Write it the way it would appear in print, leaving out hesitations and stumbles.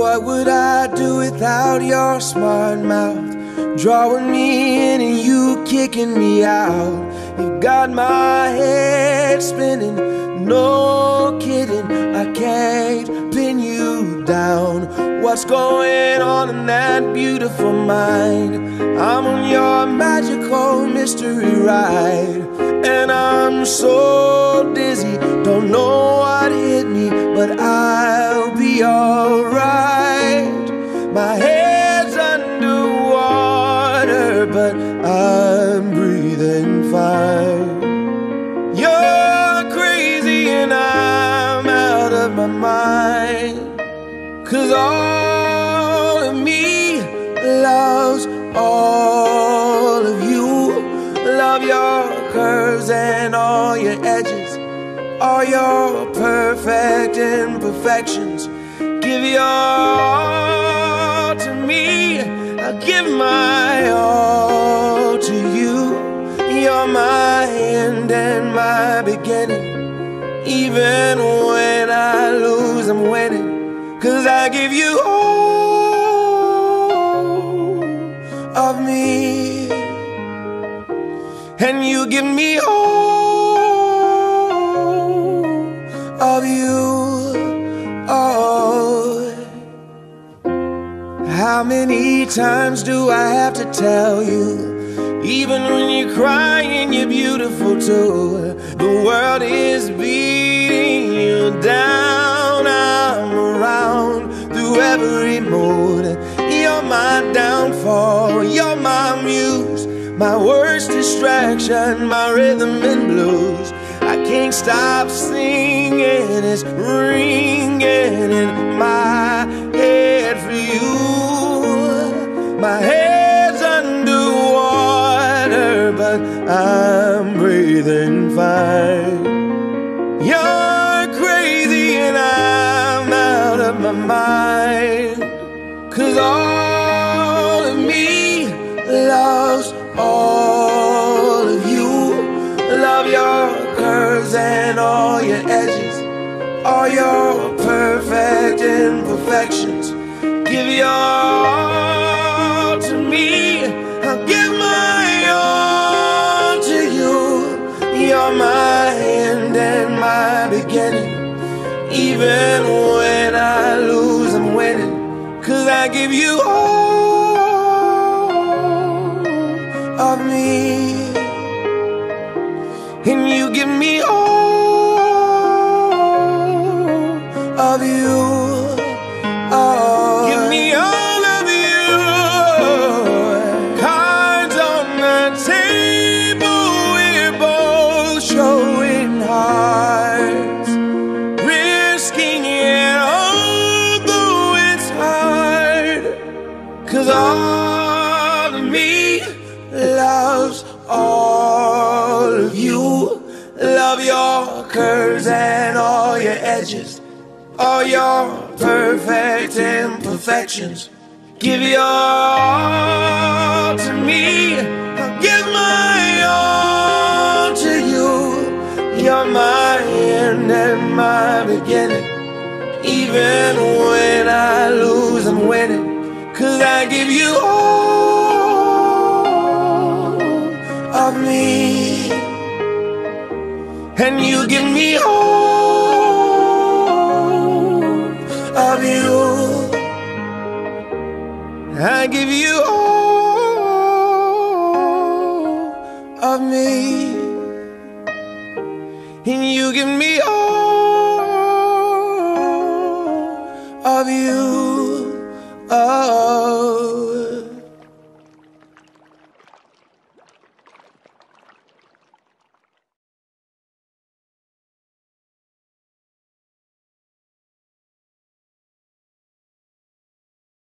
What would I do without your smart mouth, drawing me in and you kicking me out? You got my head spinning, no kidding, I can't pin you down. What's going on in that beautiful mind? I'm on your magical mystery ride, and I'm so dizzy, don't know what hit me, but I'll be alright. My head's underwater, but I'm breathing fine. You're crazy and I'm out of my mind, 'cause all of me loves all of you. Love your curves and all your edges, all your perfect imperfections. Give your all to me, I'll give my all to you. You're my end and my beginning. Even when I lose, I'm winning, 'cause I give you all of me, and you give me all of you. Oh, how many times do I have to tell you, even when you're crying, you're beautiful too. The world is beating you down, I'm around through every mood. You're my downfall, you're my muse, my worst distraction, my rhythm and blues. I can't stop singing, it's ringing in my head for you. My head's underwater, but I'm breathing fine. You're crazy and I'm out of my mind, 'cause all of me loves all of you. Love your curves and all your edges, all your perfect imperfections. Give your all to me, I'll give my all to you. You're my end and my beginning. Even when I lose, I'm winning, 'cause I give you all of me, and you give me all of you. Oh, give me all of you. Cards on the table, we're both showing hearts, risking it although it's hard, 'cause all of me loves all of you. Love your curves and all your edges, all your perfect imperfections. Give your all to me, I'll give my all to you. You're my end and my beginning. Even when I lose, I'm winning, 'cause I give you all of me, and you give me all of you. I give you all of me, and you give me all of you. Oh.